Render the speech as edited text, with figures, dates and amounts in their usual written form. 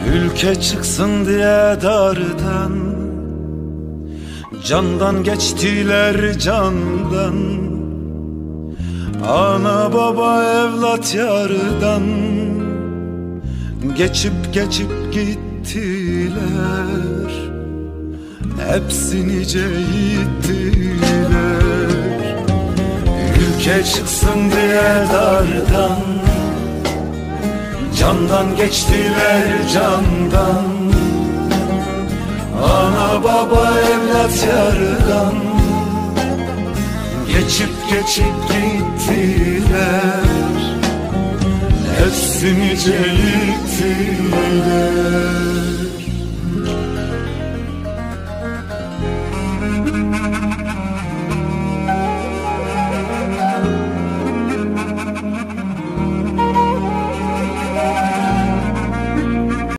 Ülke çıksın diye dardan, candan geçtiler candan. Ana baba evlat yardan, geçip geçip gittiler. Hepsi nice gittiler. Ülke çıksın diye dardan, candan geçtiler candan. Ana baba evlat yardan, geçip geçip gittiler. Hepsi nice gittiler.